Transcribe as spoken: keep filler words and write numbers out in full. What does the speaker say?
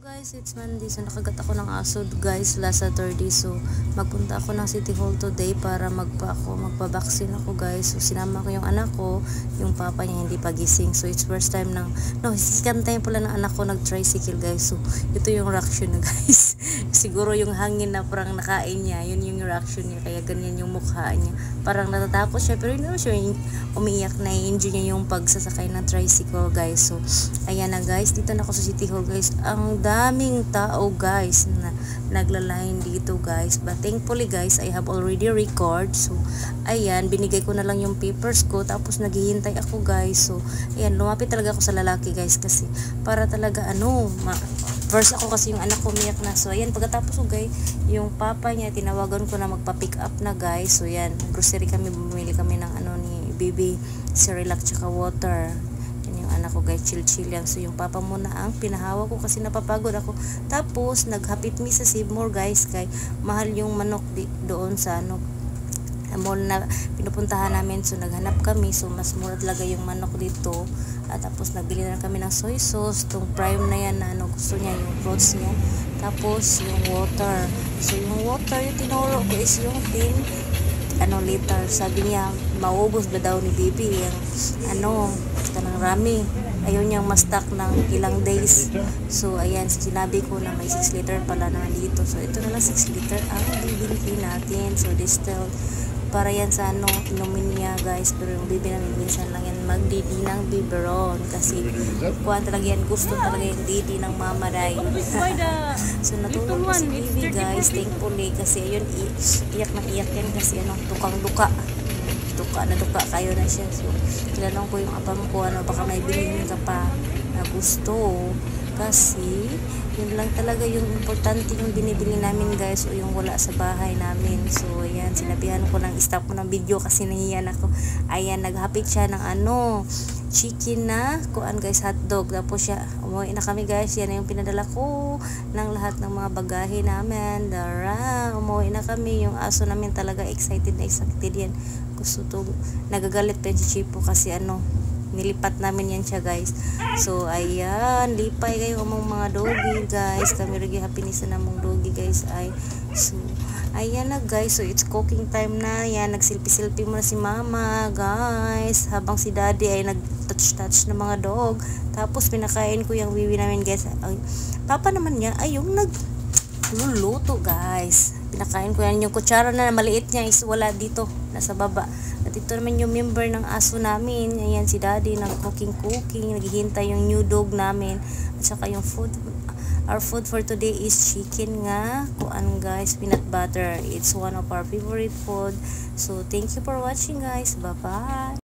Guys, it's Monday. So nakagat ako ng aso guys last Saturday. So magpunta ako ng City Hall today para magpa ako, magpa-vaccine ako guys. So sinama ko yung anak ko, yung papa niya hindi pa gising. So it's first time ng, no, second time pala ng anak ko nag-tricycle guys. So ito yung reaction na guys. Siguro yung hangin na parang nakain niya, yun yung reaction niya. Kaya ganyan yung mukha niya. Parang natatakot siya pero hindi naman siya umiiyak, na i-enjoy niya yung pagsasakay ng tricycle guys. So ayan na guys, dito na ako sa City Hall guys. Ang daming tao guys na nagla-line dito guys, but thankfully guys I have already record. So ayan, binigay ko na lang yung papers ko, tapos naghihintay ako guys. So ayan, lumapit talaga ako sa lalaki guys kasi para talaga ano ma first ako kasi yung anak ko umiyak na. So ayan, pagkatapos ko guys, yung papa niya tinawagan ko na magpa-pick up na guys. So ayan, grocery kami, bumili kami ng ano ni baby, Cerelac tsaka water. Anak ko guys, chill chill lang. So yung papa muna ang pinahawak ko kasi napapagod ako. Tapos naghapit mi sa Seymour guys, kay mahal yung manok di, doon sa ano mall na pinupuntahan namin. So naghanap kami, so mas mura talaga yung manok dito. At tapos nagbili na kami ng soy sauce, tong prime na yan na ano gusto niya, yung fruits niya. Tapos yung water, so yung water yung tinuro ko is yung tin ano liter. Sabi niya maubos ba daw ni baby yung ano kanang rami, ayaw niyang ma-stock ng ilang days. So ayan, sinabi ko na may six liter pala na dito. So ito na lang six liter ang bibili natin. So distill para yan sa ano inumin niya guys. Pero yung baby namin minsan lang yan magdidi ng biberon kasi kuhan talaga yan, gusto talaga yung didi ng mama day. So natulog ko si baby guys, thankfully kasi ayun, iyak na iyak yan kasi ano, tukang duka duka na duka kayo na siya. So tinanong ko yung apam ko, ano baka may bilhin ka pa na gusto, kasi yun lang talaga yung importante yung binibili namin guys, o yung wala sa bahay namin. So ayan, sinabihan ko ng stop mo ng video kasi nahiyan ako. Ayan, naghapit siya ng ano chicken na kuan guys, hotdog. Tapos siya, umuwi na kami guys. Yan na yung pinadala ko ng lahat ng mga bagahe namin. Dara, umuwi na kami. Yung aso namin talaga excited na excited yan. Gusto to, nagagalit pa yung si Chipo kasi ano, nilipat namin yan siya guys. So ayan, lipay kayo among mga doggy guys. Kami rin happiness na mong doggy guys ay. So ayan na guys, so it's cooking time na. Yan, nagsilpi-silpi muna si mama guys, habang si daddy ay nag-touch-touch ng mga dog. Tapos pinakain ko yung wiwi namin guys. Ang papa naman niya ay yung nagluluto guys. Pinakain ko yan, yung kutsara na maliit niya is wala dito, nasa baba. At ito naman yung member ng aso namin. Ayan si daddy, nag-cooking-cooking, naghihintay yung new dog namin. At saka yung food, our food for today is chicken nga kuan guys, peanut butter. It's one of our favorite food. So thank you for watching guys, bye bye.